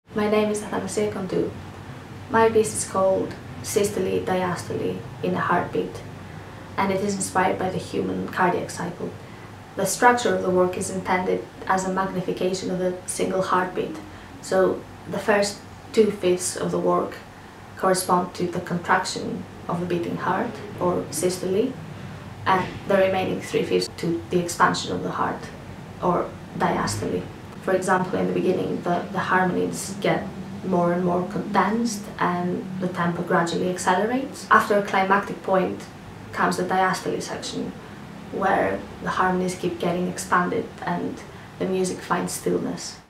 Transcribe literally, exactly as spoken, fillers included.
My name is Athanasia Kontou. My piece is called Systole, Diastole in a Heartbeat, and it is inspired by the human cardiac cycle. The structure of the work is intended as a magnification of a single heartbeat, so the first two-fifths of the work correspond to the contraction of a beating heart, or systole, and the remaining three-fifths to the expansion of the heart, or diastole. For example, in the beginning, the, the harmonies get more and more condensed and the tempo gradually accelerates. After a climactic point comes the diastole section, where the harmonies keep getting expanded and the music finds stillness.